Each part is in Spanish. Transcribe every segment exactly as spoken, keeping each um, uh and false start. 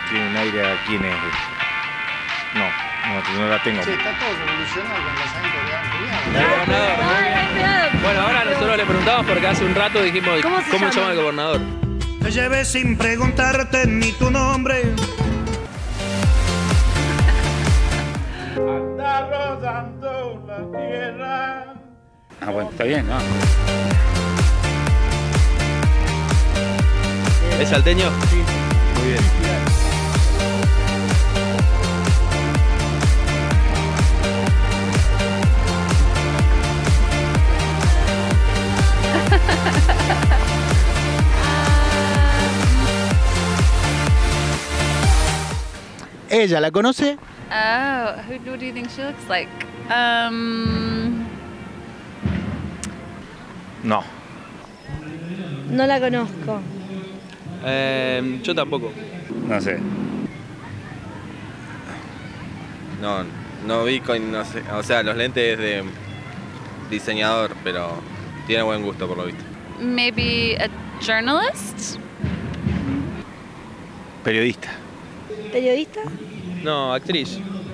tiene un aire a quién es. No, no, no la tengo. Sí, está todo revolucionado con el lanzamiento de El gobernador, muy bien. Bueno, ahora nosotros le preguntamos porque hace un rato dijimos ¿Cómo se cómo llama? se llama el gobernador. Te llevé sin preguntarte ni tu nombre. Anda rodando la tierra. Ah, bueno, está bien, ¿no? ¿Es salteño? Sí. Muy bien. ¿Ella la conoce? Oh, who do you think she looks like? Um, No. No la conozco. Eh, yo tampoco. No sé. No, no vi con, no sé, o sea, los lentes de diseñador, pero tiene buen gusto por lo visto. maybe a journalist? Periodista. ¿Periodista? No, actriz.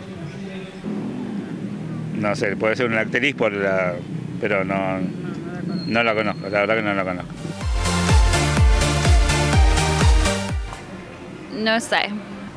No sé, puede ser una actriz por la... pero no, no la conozco, la verdad que no la conozco. No sé.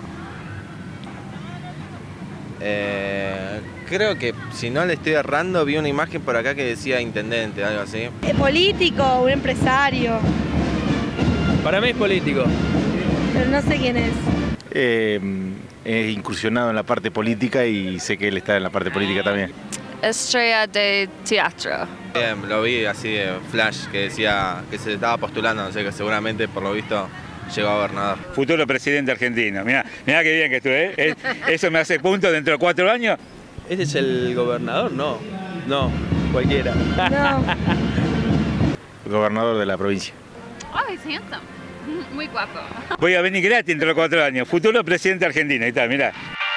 Eh, creo que, si no le estoy errando, vi una imagen por acá que decía intendente, algo así. ¿Es político? ¿Un empresario? Para mí es político. Pero no sé quién es. Eh, he incursionado en la parte política y sé que él está en la parte política también. Estrella de teatro. Bien, lo vi así de flash, que decía que se estaba postulando, no sé, que seguramente por lo visto llegó a gobernador. Futuro presidente argentino. Mirá, mirá qué bien que estuve, ¿eh? Eso me hace punto dentro de cuatro años. ¿Este es el gobernador? No. No, cualquiera. No. Gobernador de la provincia. Oh, he's handsome. Muy guapo. Voy a venir gratis dentro de cuatro años. Futuro presidente argentino. Ahí está, mirá.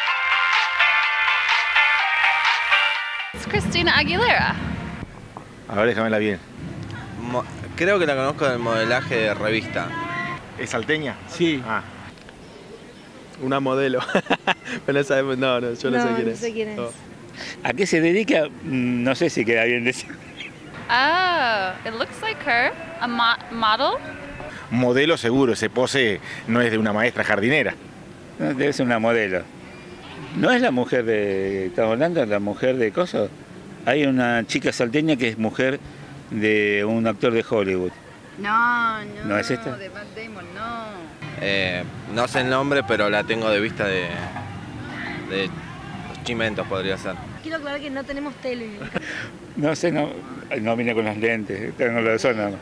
It's Christina Aguilera. A ver, déjamela bien. Mo- creo que la conozco del modelaje de revista. ¿Es salteña? Sí. Ah. Una modelo. Pero no sabemos, no, no, yo no, No, sé quién no es. sé quién es. No. ¿A qué se dedica? Mm, No sé si queda bien decir. Oh, it looks like her. A mo model? Modelo seguro, ese pose no es de una maestra jardinera. No, debe ser una modelo. ¿No es la mujer de... estamos hablando, la mujer de Coso? Hay una chica salteña que es mujer de un actor de Hollywood. No, no. ¿No es esta? De Matt Damon, no. Eh, no sé el nombre, pero la tengo de vista de, de los chimentos, podría ser. Quiero aclarar que no tenemos tele. No sé, no, no vine con los lentes, tengo la zona.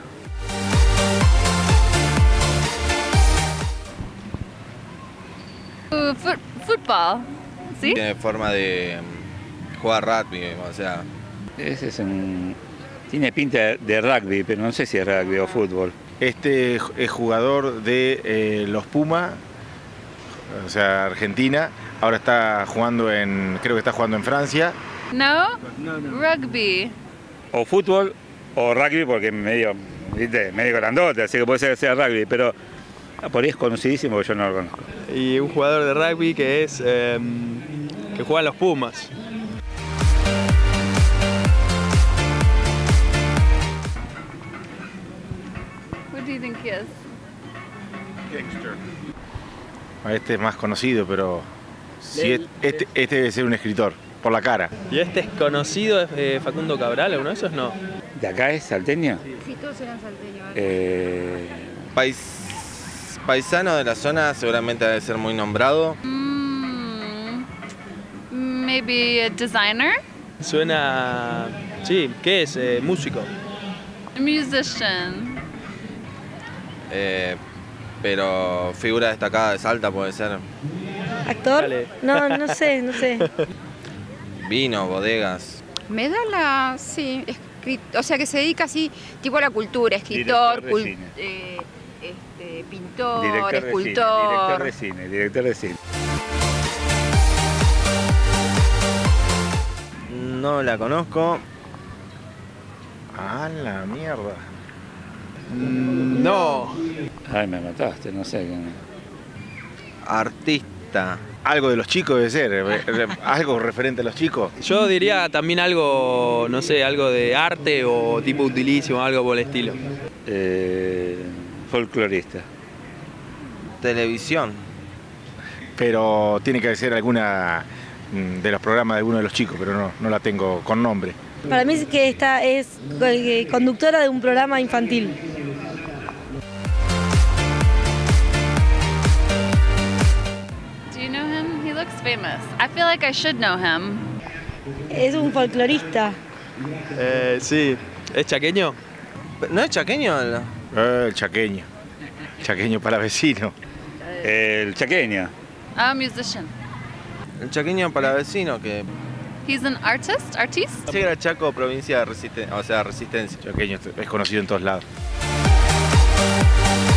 Uh, fut fútbol. ¿Sí? Tiene forma de mm, jugar rugby, o sea, Ese es un... tiene pinta de rugby, pero no sé si es rugby o fútbol. Este es jugador de eh, los Pumas, o sea, Argentina. Ahora está jugando en, creo que está jugando en Francia. No? Rugby. O fútbol o rugby, porque es medio, ¿viste? Medio grandote, así que puede ser que sea rugby, pero por ahí es conocidísimo, porque yo no lo conozco. Y un jugador de rugby que es eh, que juega en los Pumas. What do you think he is? Este es más conocido, pero sí, es- este, este debe ser un escritor, por la cara. Y este es conocido, es eh, Facundo Cabral, ¿alguno de esos no? ¿De acá es salteño? Sí, todos eran salteños. Eh, pais- paisano de la zona, seguramente debe ser muy nombrado. Mm, maybe a designer? Suena... Sí, ¿qué es? Eh, músico. A musician. Eh, pero figura destacada de Salta puede ser. ¿Actor? Dale. No, no sé, no sé. Vino, bodegas. Me da la, sí, escri- o sea que se dedica así, tipo a la cultura, escritor, Director de cul- cine. eh, este, pintor, director, de cine, escultor. director de cine, director de cine. No la conozco. Ah, la mierda. Mm, no. Ay, me mataste, no sé. Artista. Algo de los chicos debe ser, algo referente a los chicos. Yo diría también algo, no sé, algo de arte o tipo utilísimo, algo por el estilo. Eh, folclorista. Televisión. Pero tiene que ser alguna de los programas de alguno de los chicos, pero no, no la tengo con nombre. Para mí es que esta es eh, conductora de un programa infantil. Do you know him? He looks famous. I feel like I should know him. Es un folclorista. Eh, sí. ¿Es chaqueño? ¿No es chaqueño? Eh, el chaqueño. Chaqueño para vecino. El chaqueño. A musician. El chaqueño para vecino que... He's an artist? Artiste? Sí, era Chaco, provincia de Resistencia, o sea, Resistencia. Chaqueño es conocido en todos lados.